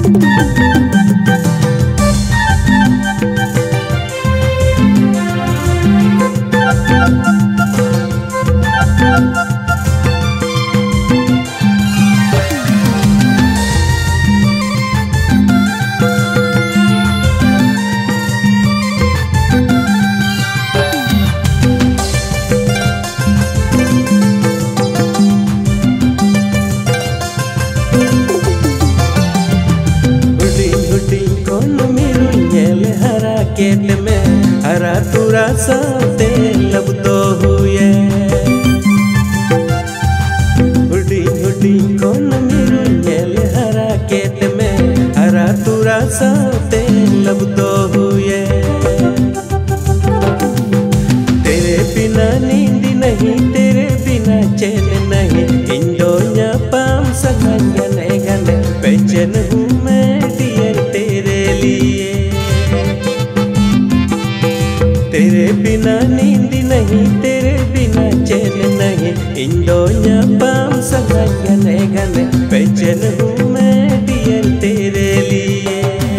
Cat में हरा तुरा साते लब तो हुए हुडी हुडी कौन मिरु नेल हरा केट में हरा तुरा साते लब तो हुए तेरे बिना नींद नहीं तेरे बिना चैन नहीं इंदोnya पाम संगने गने बेचैन हूँ मैं डियर तेरे लिए तेरे बिना नींद नहीं तेरे बिना चैन नहीं इंदोnya पाम संगने गने बेचैन हूँ मैं डियर तेरे लिए।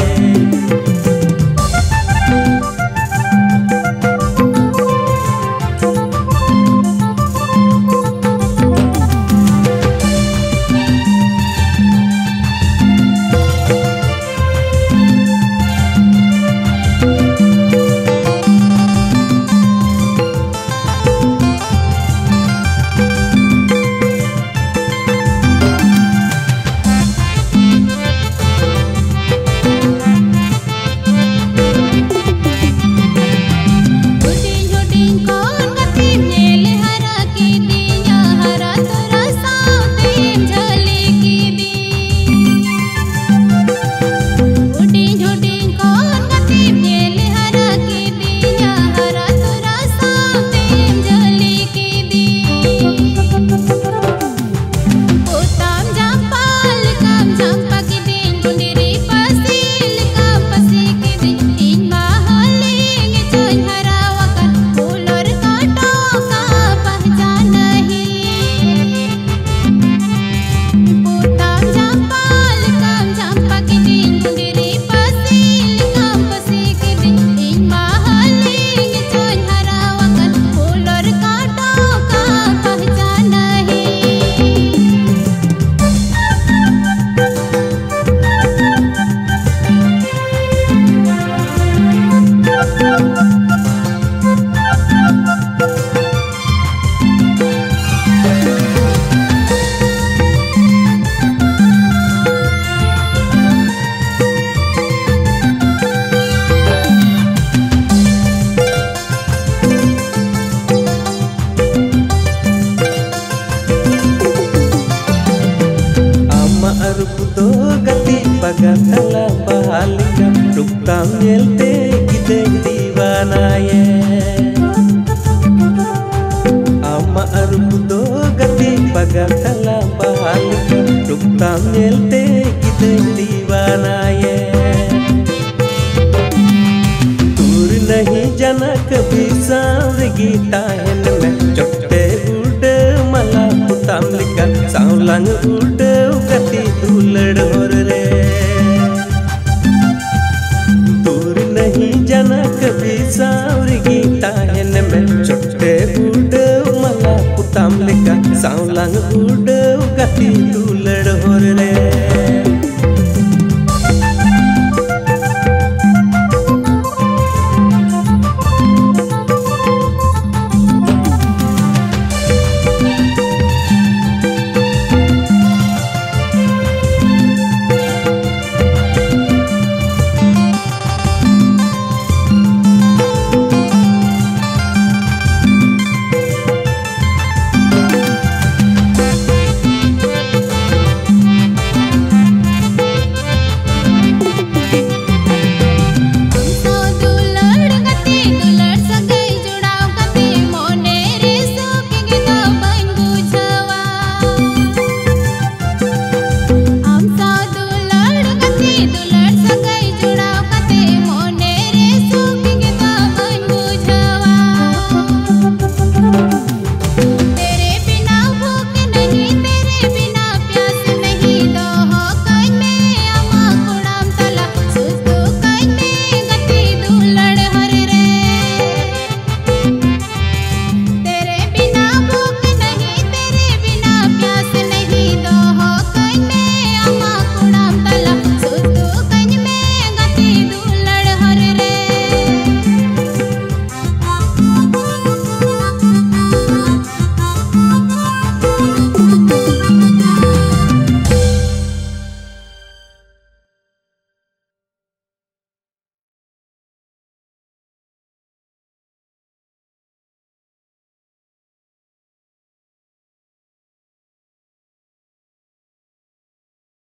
Arbudo gati pagatala bahalika ruktam yelte kite diwana ye Ama arbudo gati pagatala bahalika ruktam yelte kite diwana ye दूर नहीं जाना कभी सांवगी ताहन में चोटे उड़ मला पुताम लिखा सांवलांग